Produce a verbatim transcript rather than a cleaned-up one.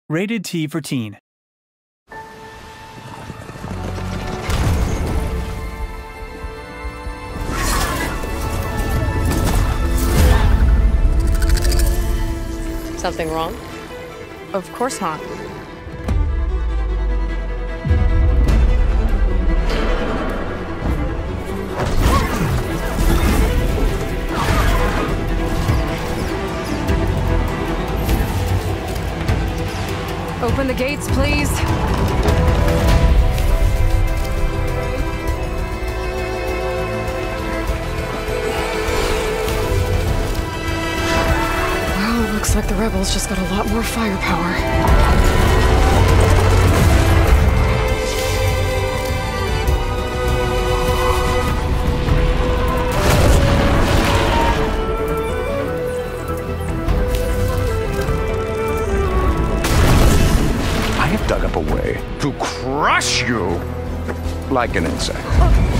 Rated T for teen. Something wrong? Of course not. Open the gates, please. Well, looks like the rebels just got a lot more firepower. I have dug up a way to crush you like an insect.